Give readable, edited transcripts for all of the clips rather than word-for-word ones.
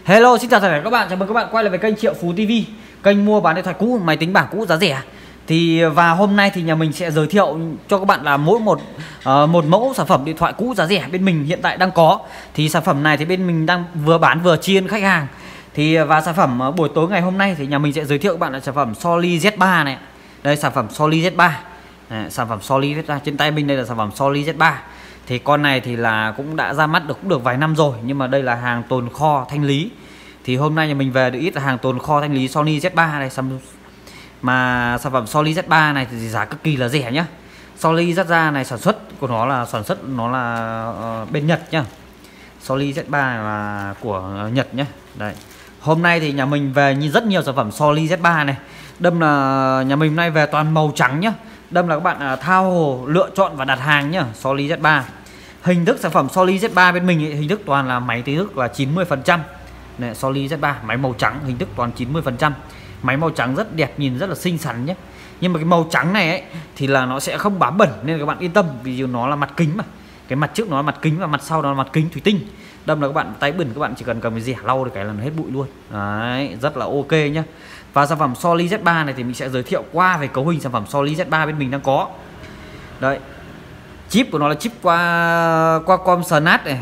Hello, xin chào tất cả các bạn, chào mừng các bạn quay lại với kênh Triệu Phú TV, kênh mua bán điện thoại cũ, máy tính bảng cũ giá rẻ. Và hôm nay thì nhà mình sẽ giới thiệu cho các bạn là mỗi một mẫu sản phẩm điện thoại cũ giá rẻ bên mình hiện tại đang có. Thì sản phẩm này thì bên mình đang vừa bán vừa chiên khách hàng. Và sản phẩm buổi tối ngày hôm nay thì nhà mình sẽ giới thiệu các bạn là sản phẩm Soli Z3 này. Đây, sản phẩm Soli Z3. Sản phẩm Soli Z3 trên tay mình đây là sản phẩm Soli Z3. Thì con này thì là cũng đã ra mắt cũng được vài năm rồi, nhưng mà đây là hàng tồn kho thanh lý. Thì hôm nay nhà mình về được ít là hàng tồn kho thanh lý Sony Z3 này. Mà sản phẩm Soli Z3 này thì giá cực kỳ là rẻ nhá. Soli Z3 này sản xuất của nó là bên Nhật nhá. Soli Z3 là của Nhật nhá. Đây. Hôm nay thì nhà mình về rất nhiều sản phẩm Soli Z3 này. Đâm là nhà mình hôm nay về toàn màu trắng nhá. Đâm là các bạn thao hồ lựa chọn và đặt hàng nhá. Soli Z3. Hình thức sản phẩm Soli Z3 bên mình hình thức toàn là máy hình thức là 90%. Này, Soli Z3 máy màu trắng, hình thức toàn 90%. Máy màu trắng rất đẹp, nhìn rất là xinh xắn nhé. Nhưng mà cái màu trắng này ấy thì là nó sẽ không bám bẩn, nên các bạn yên tâm, vì nó là mặt kính mà. Cái mặt trước nó là mặt kính và mặt sau nó là mặt kính thủy tinh. Đâm là các bạn tay bẩn, các bạn chỉ cần cầm cái dẻ lau được cái là nó hết bụi luôn. Đấy, rất là ok nhá. Và sản phẩm Soli Z3 này thì mình sẽ giới thiệu qua về cấu hình sản phẩm Soli Z3 bên mình đang có. Đấy. Chip của nó là chip qua Qualcomm Snap này,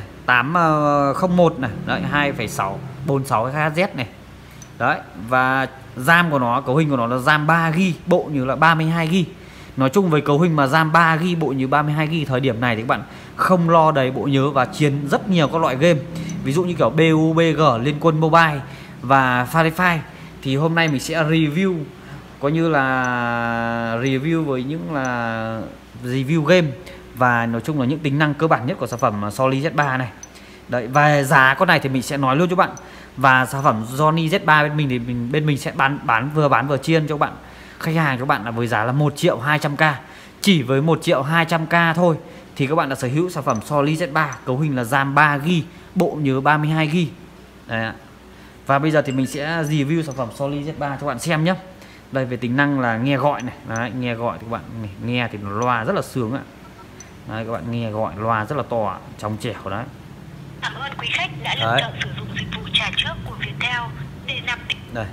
801 này, đấy, 2,6 46 HZ này. Đấy, và RAM của nó, cấu hình của nó là RAM 3GB, bộ như là 32GB. Nói chung với cấu hình mà RAM 3GB, bộ như 32GB thời điểm này thì các bạn không lo đầy bộ nhớ và chiến rất nhiều các loại game. Ví dụ như kiểu PUBG, Liên Quân Mobile và Free Fire. Thì hôm nay mình sẽ review, coi như là review với những là review game và nói chung là những tính năng cơ bản nhất của sản phẩm Soli Z3 này. Đấy, và giá con này thì mình sẽ nói luôn cho bạn. Và sản phẩm Sony Z3 bên mình thì bên mình sẽ bán vừa chiên cho bạn khách hàng, cho bạn là với giá là 1.200.000. Chỉ với 1.200.000 thôi thì các bạn đã sở hữu sản phẩm Soli Z3, cấu hình là RAM 3GB, bộ nhớ 32GB. Đấy. Và bây giờ thì mình sẽ review sản phẩm Soli Z3 cho bạn xem nhé. Đây, về tính năng là nghe gọi này. Đấy, nghe gọi thì các bạn nghe thì loa rất là sướng ạ. Đấy, các bạn nghe gọi loa rất là to, trong trẻo đấy. Cảm ơn quý khách đã lựa chọn sử dụng dịch vụ trả trước của Viettel để nạp tiền. Đây.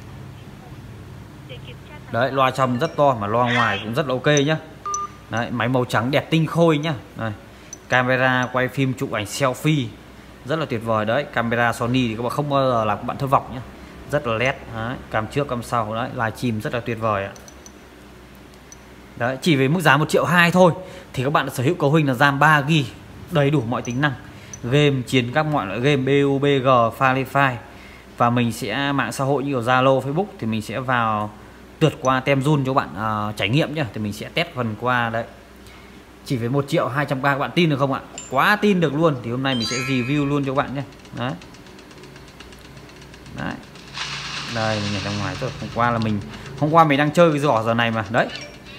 Đấy, loa trong rất to mà loa ngoài cũng rất là ok nhá. Đấy, máy màu trắng đẹp tinh khôi nhá. Đây. Camera quay phim chụp ảnh selfie rất là tuyệt vời đấy. Camera Sony thì các bạn không bao giờ là các bạn thất vọng nhá. Rất là led, đấy, cam trước cam sau đấy, livestream rất là tuyệt vời ạ. Đấy, chỉ với mức giá 1.200.000 thôi thì các bạn đã sở hữu cấu hình là RAM 3GB, đầy đủ mọi tính năng. Game chiến các mọi loại game PUBG, Free Fire. Và mình sẽ mạng xã hội như kiểu Zalo, Facebook thì mình sẽ vào tuyệt qua tem run cho bạn trải nghiệm nhá. Thì mình sẽ test phần qua đấy. Chỉ với 1.200.000 các bạn tin được không ạ? Quá tin được luôn. Thì hôm nay mình sẽ review luôn cho các bạn nhé. Đấy. Đấy. Đây mình nhảy ra ngoài rồi. Hôm qua mình đang chơi cái giỏ giờ này mà. Đấy.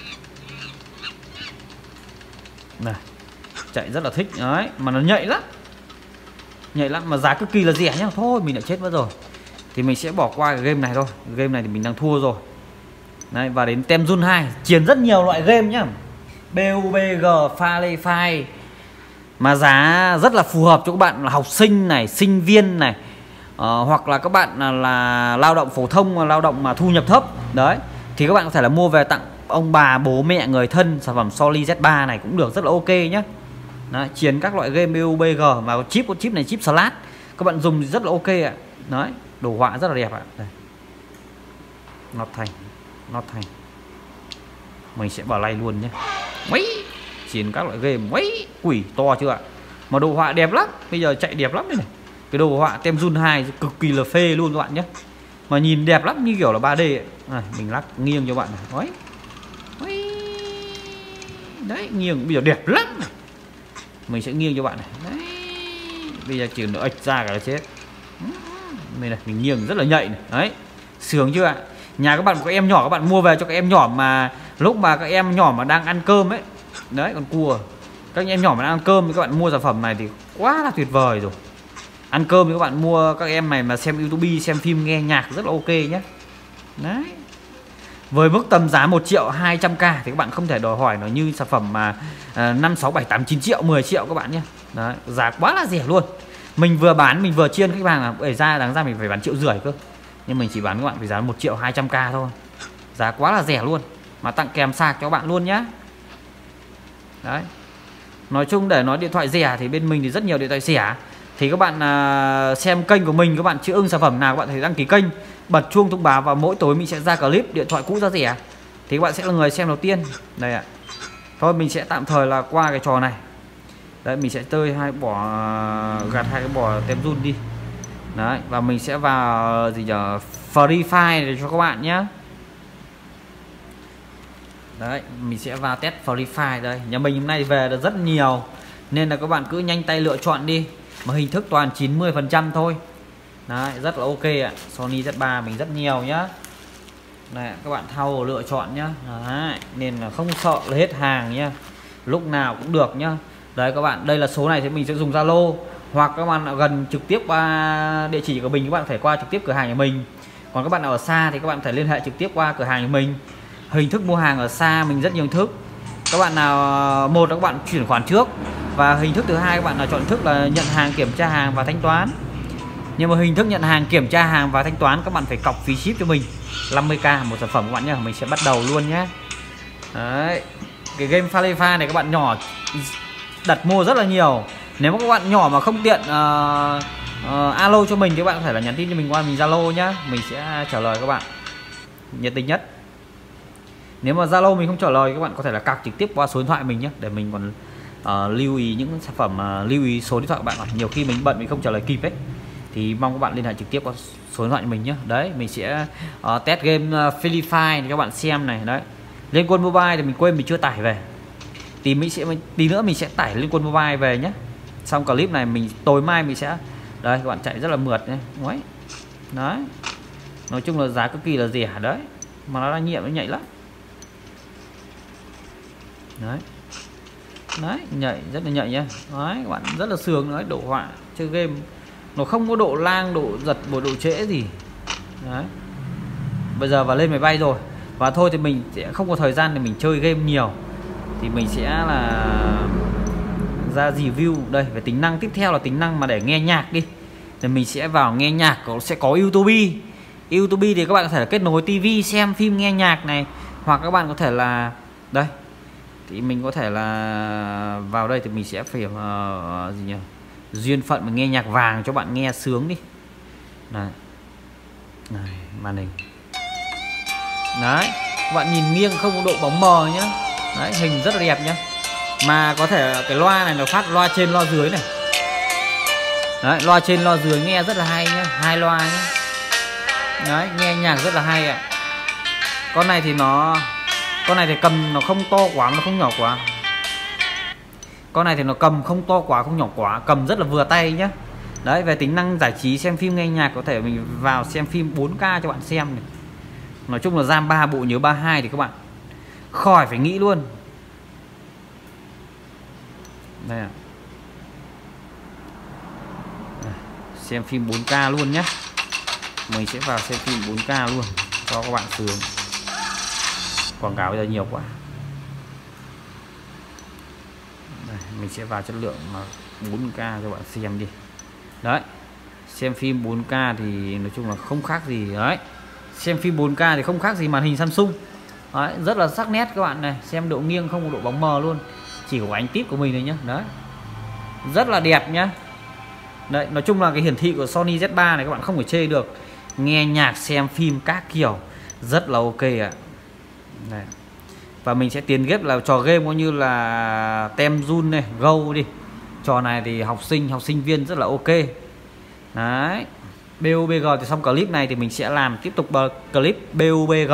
Này. Chạy rất là thích. Đấy. Mà nó nhạy lắm. Nhạy lắm mà giá cực kỳ là rẻ nhá. Thôi mình đã chết mất rồi. Thì mình sẽ bỏ qua cái game này thôi. Game này thì mình đang thua rồi. Đấy. Và đến tem run 2 chiến rất nhiều loại game nhá. PUBG, Free Fire. Mà giá rất là phù hợp cho các bạn là học sinh này, sinh viên này, hoặc là các bạn là lao động phổ thông, lao động mà thu nhập thấp. Đấy, thì các bạn có thể là mua về tặng ông bà, bố mẹ, người thân. Sản phẩm Soli Z3 này cũng được, rất là ok nhé. Đấy, chiến các loại game PUBG mà có chip này, chip Slash. Các bạn dùng rất là ok ạ. Đấy, đồ họa rất là đẹp ạ. Đây. Nó thành. Mình sẽ bảo lay luôn nhé. Mấy chiến các loại game mấy quỷ to chưa ạ. Mà đồ họa đẹp lắm. Bây giờ chạy đẹp lắm đây này. Cái đồ họa tem run 2 cực kỳ là phê luôn các bạn nhé. Mà nhìn đẹp lắm như kiểu là 3D ấy. Này, mình lắc nghiêng cho bạn này. Đấy, nghiêng bây giờ đẹp lắm này. Mình sẽ nghiêng cho bạn này. Đấy. Bây giờ chỉ nó ếch ra cả là chết. Đây này, mình nghiêng rất là nhạy này. Đấy. Sướng chưa ạ. Nhà các bạn có em nhỏ, các bạn mua về cho các em nhỏ mà lúc mà các em nhỏ mà đang ăn cơm ấy. Đấy, con cua. Các em nhỏ mà đang ăn cơm thì các bạn mua sản phẩm này thì quá là tuyệt vời rồi. Ăn cơm thì các bạn mua các em này mà xem YouTube, xem phim, nghe nhạc rất là ok nhé. Đấy. Với mức tầm giá 1.200.000 thì các bạn không thể đòi hỏi nó như sản phẩm mà 5, 6, 7, 8, 9 triệu, 10 triệu các bạn nhé. Đấy, giá quá là rẻ luôn. Mình vừa bán mình vừa chiên khách hàng là để ra đáng ra mình phải bán 1,5 triệu cơ, nhưng mình chỉ bán các bạn với giá 1.200.000 thôi, giá quá là rẻ luôn, mà tặng kèm sạc cho bạn luôn nhá. Đấy, nói chung để nói điện thoại rẻ thì bên mình thì rất nhiều điện thoại rẻ. Thì các bạn xem kênh của mình, các bạn chưa ưng sản phẩm nào các bạn phải đăng ký kênh, bật chuông thông báo, và mỗi tối mình sẽ ra clip điện thoại cũ giá rẻ thì các bạn sẽ là người xem đầu tiên. Đây ạ. Thôi mình sẽ tạm thời là qua cái trò này. Đấy, mình sẽ tơi gạt hai cái bò tem run đi. Đấy, và mình sẽ vào gì nhờ Free Fire để cho các bạn nhé. Đấy, mình sẽ vào test Free Fire đây. Nhà mình hôm nay về được rất nhiều nên là các bạn cứ nhanh tay lựa chọn đi. Mà hình thức toàn 90% thôi. Đấy, rất là ok ạ. Sony Z3 mình rất nhiều nhá. Này, các bạn thao lựa chọn nhá. Đấy, nên là không sợ là hết hàng nhá. Lúc nào cũng được nhá. Đấy các bạn, đây là số này thì mình sẽ dùng Zalo, hoặc các bạn gần trực tiếp qua địa chỉ của mình, các bạn phải qua trực tiếp cửa hàng nhà mình. Còn các bạn nào ở xa thì các bạn phải liên hệ trực tiếp qua cửa hàng nhà mình. Hình thức mua hàng ở xa mình rất nhiều hình thức. Các bạn nào, một là các bạn chuyển khoản trước, và hình thức thứ hai các bạn nào chọn thức là nhận hàng, kiểm tra hàng và thanh toán. Nhưng mà hình thức nhận hàng, kiểm tra hàng và thanh toán các bạn phải cọc phí ship cho mình 50.000 một sản phẩm các bạn nhé. Mình sẽ bắt đầu luôn nhé. Đấy, cái game Free Fire này các bạn nhỏ đặt mua rất là nhiều. Nếu mà các bạn nhỏ mà không tiện alo cho mình thì các bạn có thể là nhắn tin cho mình qua mình Zalo nhá. Mình sẽ trả lời các bạn nhiệt tình nhất. Nếu mà Zalo mình không trả lời, các bạn có thể là cạc trực tiếp qua số điện thoại mình nhé, để mình còn lưu ý những sản phẩm, lưu ý số điện thoại của bạn. Nhiều khi mình bận mình không trả lời kịp ấy, thì mong các bạn liên hệ trực tiếp qua số điện thoại của mình nhé. Đấy, mình sẽ test game Free Fire để các bạn xem này. Đấy, Liên Quân Mobile thì mình quên mình chưa tải về, tí nữa mình sẽ tải Liên Quân Mobile về nhé. Xong clip này mình tối mai mình sẽ, đây các bạn chạy rất là mượt đấy. Đấy, nói chung là giá cực kỳ là rẻ đấy, mà nó đang nhiệm nó nhạy lắm. Đấy, nhạy, rất là nhạy nhá. Đấy, các bạn rất là sướng. Đấy, độ họa chơi game nó không có độ lag, độ giật, độ trễ gì. Đấy, bây giờ vào lên máy bay rồi, và thôi thì mình sẽ không có thời gian để mình chơi game nhiều, thì mình sẽ là ra review đây về tính năng tiếp theo là tính năng mà để nghe nhạc đi. Thì mình sẽ vào nghe nhạc, sẽ có YouTube. YouTube thì các bạn có thể là kết nối TV xem phim nghe nhạc này, hoặc các bạn có thể là đây, thì mình có thể là vào đây thì mình sẽ phải gì nhỉ, duyên phận mà nghe nhạc vàng cho bạn nghe sướng đi. Này, màn hình. Đấy, các bạn nhìn nghiêng không có độ bóng mờ nhá. Đấy, hình rất là đẹp nhá. Mà có thể cái loa này nó phát loa trên loa dưới này. Đấy, loa trên loa dưới nghe rất là hay nhá, hai loa nhá. Đấy, nghe nhạc rất là hay ạ. Con này thì cầm nó không to quá, nó không nhỏ quá. Con này thì nó cầm không to quá, không nhỏ quá, cầm rất là vừa tay nhá. Đấy, về tính năng giải trí xem phim nghe nhạc, có thể mình vào xem phim 4K cho bạn xem này. Nói chung là RAM 3, bộ nhớ 32 thì các bạn khỏi phải nghĩ luôn. Đây à. Xem phim 4K luôn nhé. Mình sẽ vào xem phim 4K luôn cho các bạn sướng. Quảng cáo bây giờ nhiều quá. Đây, mình sẽ vào chất lượng mà 4K cho bạn xem đi. Đấy, xem phim 4K thì nói chung là không khác gì. Đấy, xem phim 4K thì không khác gì màn hình Samsung. Đấy, rất là sắc nét các bạn này. Xem độ nghiêng không có độ bóng mờ luôn, chỉ có ánh tít của mình này nhá. Đấy, rất là đẹp nhá. Đấy, nói chung là cái hiển thị của Sony Z3 này các bạn không phải chê được. Nghe nhạc, xem phim các kiểu rất là ok ạ. Đây. Và mình sẽ tiền ghép là trò game coi như là tem run này, Go đi. Trò này thì học sinh viên rất là ok. Đấy, BUBG thì xong clip này thì mình sẽ làm tiếp tục clip BUBG.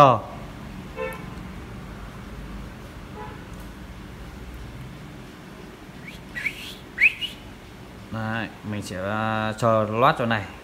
Đấy, mình sẽ cho loát chỗ này.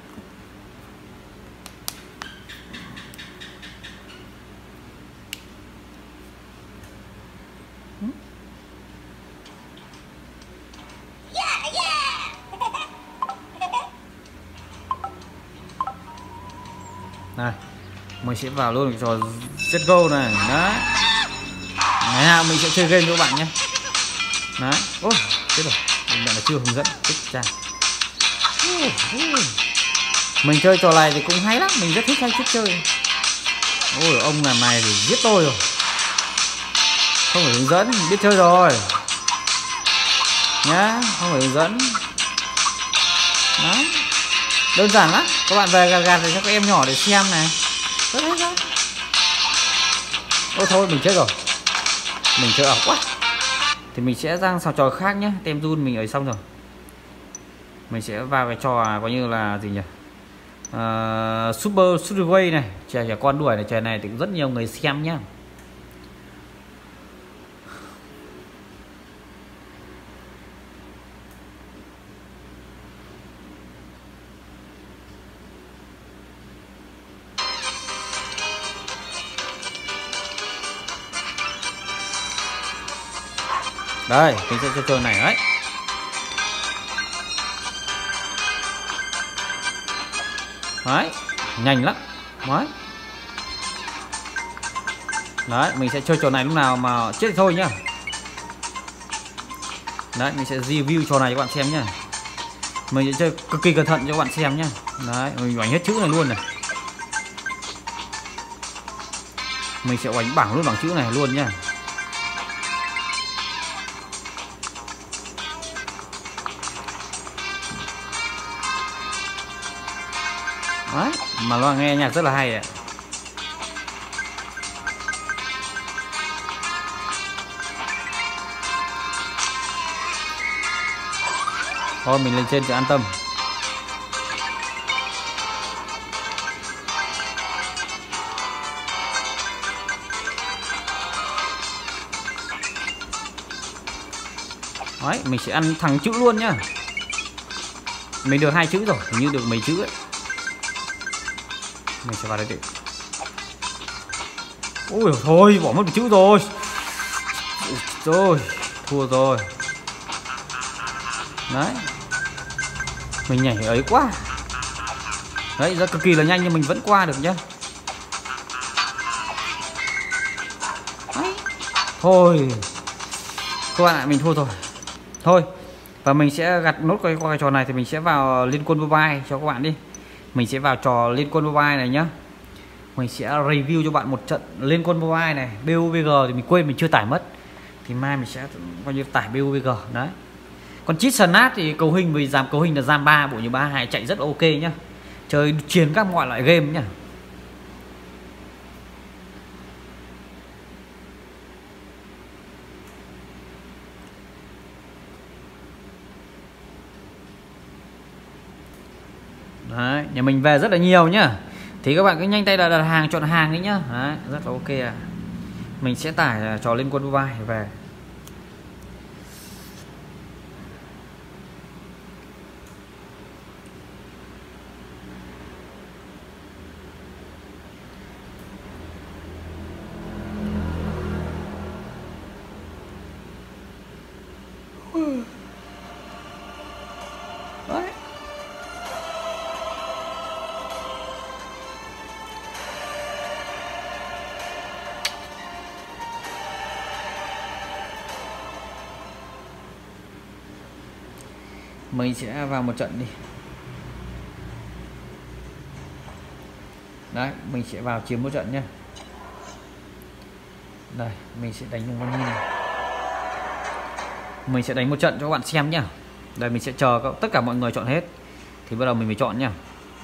Này, mình sẽ vào luôn trò Let's Go này. Đấy, ngày nào mình sẽ chơi game với các bạn nhé. Đấy, ôi chết rồi, mình đã là chưa hướng dẫn tích ra. Mình chơi trò này thì cũng hay lắm, mình rất thích chơi. Ôi ông làm này thì giết tôi rồi. Không phải hướng dẫn, biết chơi rồi nhá, không phải hướng dẫn. Đó, đơn giản lắm. Các bạn về gạt để cho các em nhỏ để xem này. Rất hay đó. Ôi thôi mình chết rồi, mình chơi ảo quá. Thì mình sẽ sang trò khác nhé. Tem run mình ấy xong rồi, mình sẽ vào cái trò coi như là gì nhỉ, Super Subway này, trẻ con đuổi này. Trò này thì cũng rất nhiều người xem nhá. Đây mình sẽ chơi trò này đấy. Đấy, nhanh lắm. Đấy, mình sẽ chơi trò này lúc nào mà chết thì thôi nhá. Đấy, mình sẽ review trò này cho bạn xem nhá. Mình sẽ chơi cực kỳ cẩn thận cho bạn xem nhá. Đấy, mình oánh hết chữ này luôn này. Mình sẽ oánh bảng luôn, bảng chữ này luôn nhá. Đấy, mà loa nghe nhạc rất là hay ạ. Thôi mình lên trên cho an tâm. Đấy, mình sẽ ăn thằng chữ luôn nhá. Mình được 2 chữ rồi, hình như được mấy chữ ấy. Mình sẽ vào đây để. Ôi thôi, bỏ mất một chữ rồi. Rồi, thua rồi. Đấy, mình nhảy ấy quá. Đấy, ra cực kỳ là nhanh nhưng mình vẫn qua được nhá. Đấy. Thôi các bạn ạ, mình thua rồi. Thôi, và mình sẽ gặt nốt qua cái trò này thì mình sẽ vào Liên Quân Mobile cho các bạn đi. Mình sẽ vào trò Liên Quân Mobile này nhá. Mình sẽ review cho bạn một trận Liên Quân Mobile này. BUBG thì mình quên, mình chưa tải mất. Thì mai mình sẽ coi như tải BUBG đấy. Còn Cheat Snatch thì cấu hình, vì giảm cấu hình là RAM 3 bộ như 32 chạy rất ok nhá. Chơi chiến các mọi loại game nhá. Đấy, nhà mình về rất là nhiều nhá. Thì các bạn cứ nhanh tay đặt hàng, chọn hàng đấy nhá. Đấy, rất là ok à. Mình sẽ tải trò Liên Quân Mobile về. Đấy. Mình sẽ vào một trận đi. Đấy, mình sẽ vào chiếm một trận nhé. Đây, mình sẽ đánh con này. Mình sẽ đánh một trận cho các bạn xem nhá. Đây, mình sẽ chờ tất cả mọi người chọn hết thì bắt đầu mình mới chọn nhá.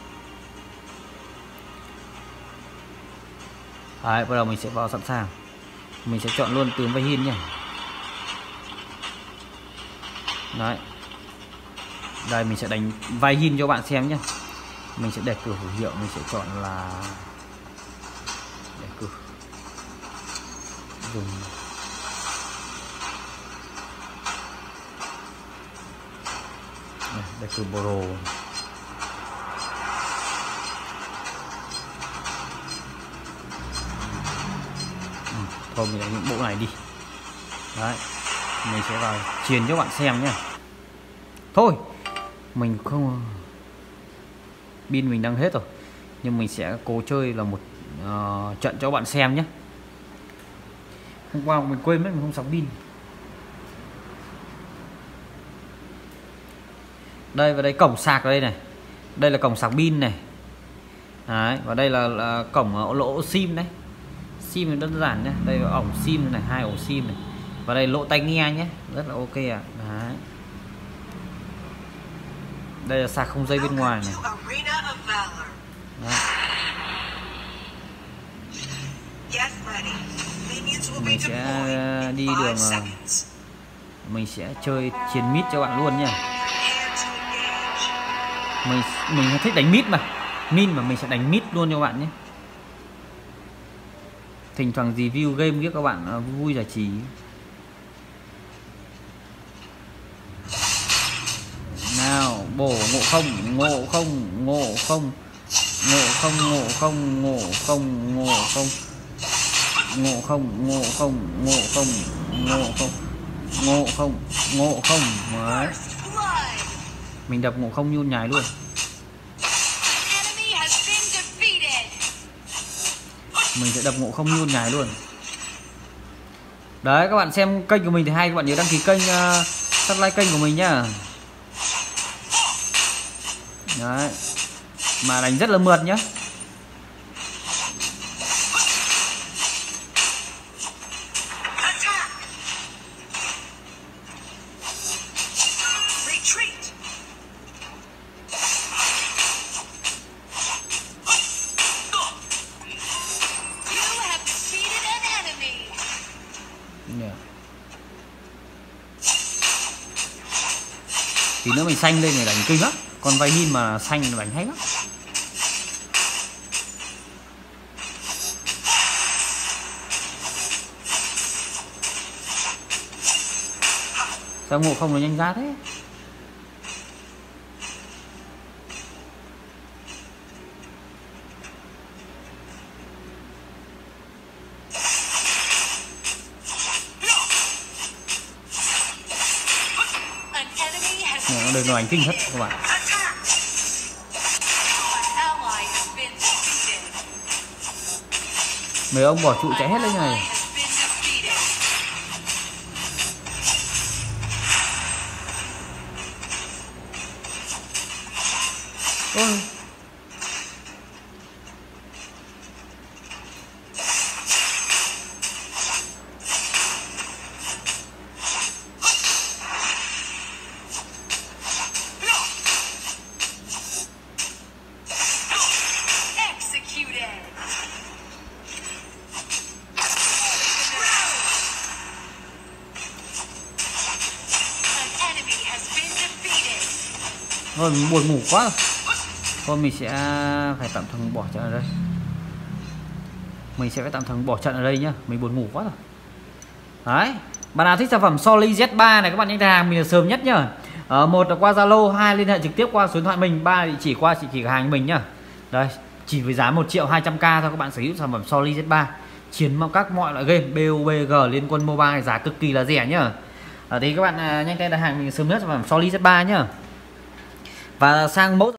Đấy, bắt đầu mình sẽ vào sẵn sàng. Mình sẽ chọn luôn tướng Vayhin nhá. Đấy. Đây, mình sẽ đánh Vayhin cho bạn xem nhé. Mình sẽ đề cử phù hiệu, mình sẽ chọn là đề cử dùng đề cử Boro. Thôi mình đánh những bộ này đi. Đấy, mình sẽ vào chiến cho bạn xem nhé. Thôi mình không, pin mình đang hết rồi, nhưng mình sẽ cố chơi là một trận cho các bạn xem nhé. Hôm qua mình quên mất mình không sắm pin. Đây, và đây cổng sạc ở đây này. Đây là cổng sạc pin này. Đấy, và đây là cổng lỗ sim đấy. Sim đơn giản nhé. Đây là ổng sim này, 2 ổ sim này. Và đây lỗ tai nghe nhé, rất là ok ạ. Đấy. Đây là sạc không dây bên ngoài này. Đấy. Mình sẽ đi đường, mình sẽ chơi chiến mid cho bạn luôn nha. Mình thích đánh mid mà, min mà mình sẽ đánh mid luôn cho bạn nhé. Thỉnh thoảng review game với các bạn vui giải trí. Nào, bổ ngộ không, ngộ không, ngộ không, ngộ không, ngộ không, ngộ không, ngộ không, ngộ không, ngộ không, ngộ không, ngộ không, ngộ không, ngộ không. Đấy. Mình đập ngộ không nhún nhái luôn. Mình sẽ đập ngộ không nhún nhái luôn. Đấy, các bạn xem kênh của mình thì hay, các bạn nhớ đăng ký kênh, subscribe kênh của mình nhá. Đấy. Mà đánh rất là mượt nhá. Tí nữa mình xanh lên để đánh kinh lắm. Con Vaymin mà xanh là đánh hay lắm. Sao ngộ không nó nhanh ra thế? Đừng nói đánh kinh thật các bạn. Mấy ông bỏ trụ chạy hết lên này. Ôi. Thôi mình buồn ngủ quá rồi. Thôi mình sẽ phải tạm thời bỏ trận ở đây. Mình sẽ phải tạm thời bỏ trận ở đây nhá. Mình buồn ngủ quá rồi. Đấy. Bạn nào thích sản phẩm Solly Z3 này các bạn nhanh tay hàng mình là sớm nhất nhá. Một là qua Zalo, 2 liên hệ trực tiếp qua số điện thoại mình, 3 địa chỉ qua chỉ cửa hàng mình nhá. Đây, chỉ với giá 1.200.000 thôi các bạn sở hữu sản phẩm Solly Z3. Chiến các mọi loại game BOBG Liên Quân Mobile, giá cực kỳ là rẻ nhá. Thì các bạn nhanh tay đặt hàng mình sớm nhất sản phẩm Solly Z3 nhá. Và sang mẫu